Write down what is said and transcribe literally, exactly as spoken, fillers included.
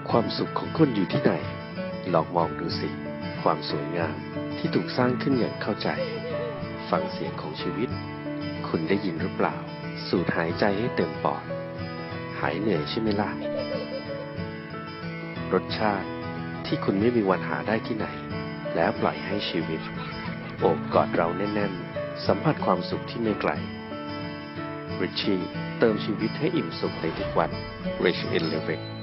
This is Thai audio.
ความสุขของคุณอยู่ที่ไหนลองมองดูสิความสวยงามที่ถูกสร้างขึ้นอย่างเข้าใจฟังเสียงของชีวิตคุณได้ยินหรือเปล่าสูดหายใจให้เต็มปอดหายเหนื่อยใช่ไหมล่ะรสชาติที่คุณไม่มีวันหาได้ที่ไหนแล้วปล่อยให้ชีวิตโอบกอดเราแน่นๆสัมผัสความสุขที่ไม่ไกล Richie เติมชีวิตให้อิ่มสุขในทุกวัน Rich in Living